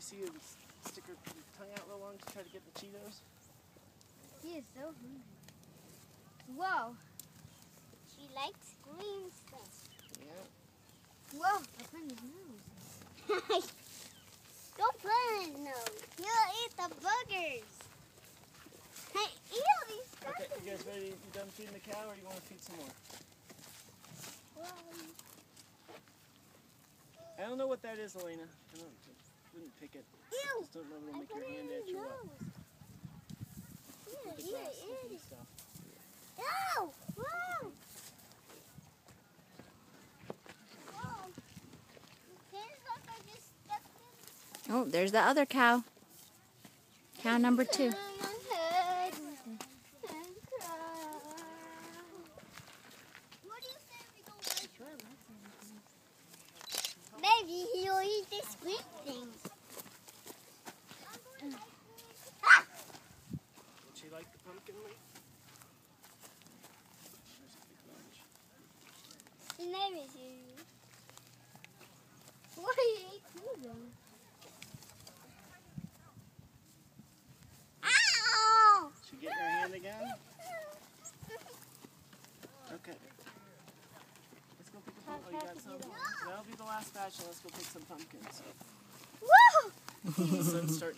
see her stick her tongue out real long to try to get the Cheetos? She is so hungry. Whoa. She likes green stuff. Yeah. Whoa, I put in his nose. Don't put in his nose. He'll eat the boogers. Hey, ew, he's Okay, you guys ready? You done feeding the cow or do you want to feed some more? I don't know what that is, Elena. I wouldn't pick it. Ew. Just don't know if it'll make your hand itch or what. The grass sticky stuff. Ew! Whoa! Whoa. Hands like I just stepped in. Oh, there's the other cow. Cow number 2. Maybe he'll eat this green thing. Did she like the pumpkin leaf? She never sees. Why do you eat food then? Ow! She get in her hand again? Okay. Let's go pick a pumpkin. Oh, you got some? That'll be the last batch, and let's go pick some pumpkins. Woo! The sun's starting.